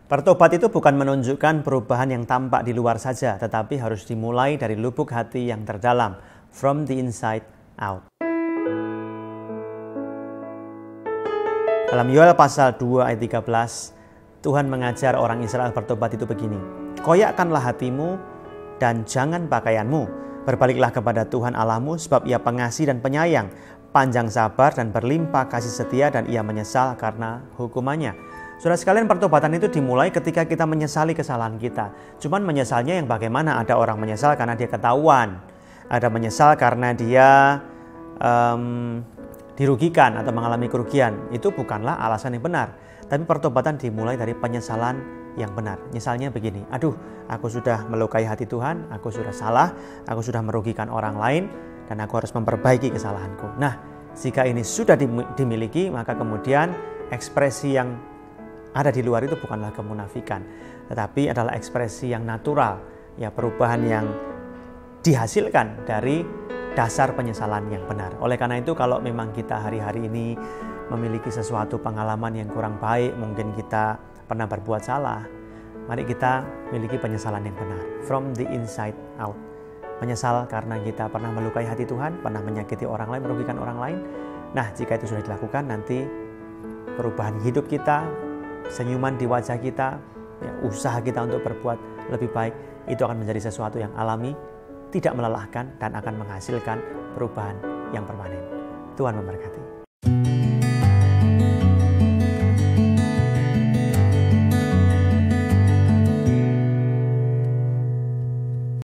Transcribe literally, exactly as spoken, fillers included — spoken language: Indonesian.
Bertobat itu bukan menunjukkan perubahan yang tampak di luar saja, tetapi harus dimulai dari lubuk hati yang terdalam, from the inside out. Dalam Yoel pasal dua ayat tiga belas, Tuhan mengajar orang Israel bertobat itu begini, koyakkanlah hatimu dan jangan pakaianmu, berbaliklah kepada Tuhan Allahmu sebab Ia pengasih dan penyayang, panjang sabar dan berlimpah kasih setia dan Ia menyesal karena hukumannya. Saudara sekalian, pertobatan itu dimulai ketika kita menyesali kesalahan kita. Cuman menyesalnya yang bagaimana? Ada orang menyesal karena dia ketahuan. Ada menyesal karena dia um, dirugikan atau mengalami kerugian. Itu bukanlah alasan yang benar. Tapi pertobatan dimulai dari penyesalan yang benar. Misalnya begini, aduh aku sudah melukai hati Tuhan, aku sudah salah, aku sudah merugikan orang lain, dan aku harus memperbaiki kesalahanku. Nah, jika ini sudah dimiliki, maka kemudian ekspresi yang ada di luar itu bukanlah kemunafikan, tetapi adalah ekspresi yang natural, ya perubahan yang dihasilkan dari dasar penyesalan yang benar. Oleh karena itu, kalau memang kita hari-hari ini memiliki sesuatu pengalaman yang kurang baik, mungkin kita pernah berbuat salah, mari kita miliki penyesalan yang benar, from the inside out. Menyesal karena kita pernah melukai hati Tuhan, pernah menyakiti orang lain, merugikan orang lain. Nah, jika itu sudah dilakukan, nanti perubahan hidup kita, senyuman di wajah kita, ya, usaha kita untuk berbuat lebih baik, itu akan menjadi sesuatu yang alami, tidak melelahkan, dan akan menghasilkan perubahan yang permanen. Tuhan memberkati.